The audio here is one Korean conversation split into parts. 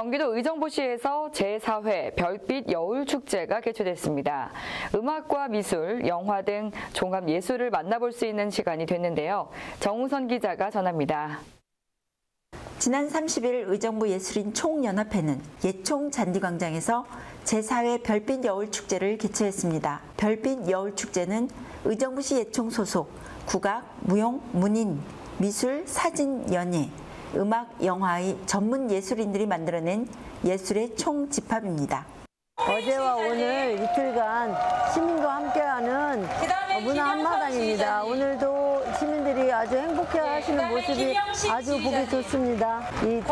경기도 의정부시에서 제4회 별빛 여울축제가 개최됐습니다. 음악과 미술, 영화 등 종합 예술을 만나볼 수 있는 시간이 됐는데요. 정우선 기자가 전합니다. 지난 30일 의정부 예술인 총연합회는 예총 잔디광장에서 제4회 별빛 여울축제를 개최했습니다. 별빛 여울축제는 의정부시 예총 소속 국악, 무용, 문인, 미술, 사진, 연예, 음악, 영화의 전문 예술인들이 만들어낸 예술의 총집합입니다. 어제와 오늘 이틀간 시민과 함께하는 문화 한마당입니다. 오늘도 시민들이 아주 행복해하시는 모습이 아주 보기 좋습니다. 이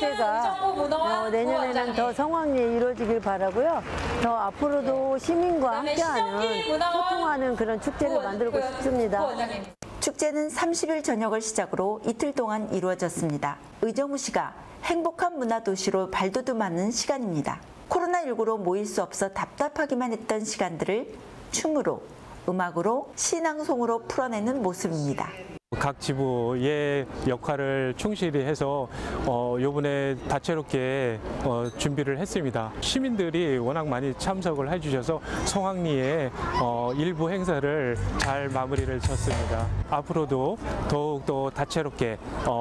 대축제가 내년에는 더 성황리에 이루어지길 바라고요. 더 앞으로도 시민과 함께하는 소통하는 그런 축제를 만들고 싶습니다. 축제는 30일 저녁을 시작으로 이틀 동안 이루어졌습니다. 의정부시가 행복한 문화도시로 발돋움하는 시간입니다. 코로나19로 모일 수 없어 답답하기만 했던 시간들을 춤으로, 음악으로, 시낭송으로 풀어내는 모습입니다. 각 지부의 역할을 충실히 해서 이번에 다채롭게 준비를 했습니다. 시민들이 워낙 많이 참석을 해주셔서 성황리에 일부 행사를 잘 마무리를 쳤습니다. 앞으로도 더욱더 다채롭게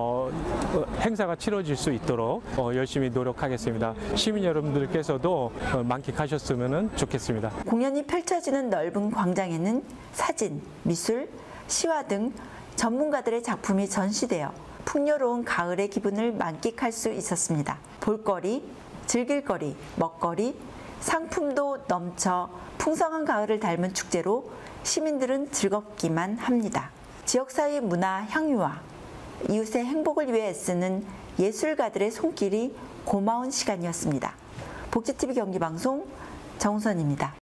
행사가 치러질 수 있도록 열심히 노력하겠습니다. 시민 여러분들께서도 만끽하셨으면 좋겠습니다. 공연이 펼쳐지는 넓은 광장에는 사진, 미술, 시화 등 전문가들의 작품이 전시되어 풍요로운 가을의 기분을 만끽할 수 있었습니다. 볼거리, 즐길거리, 먹거리, 상품도 넘쳐 풍성한 가을을 닮은 축제로 시민들은 즐겁기만 합니다. 지역사회의 문화 향유와 이웃의 행복을 위해 애쓰는 예술가들의 손길이 고마운 시간이었습니다. 복지TV 경기방송 정우선입니다.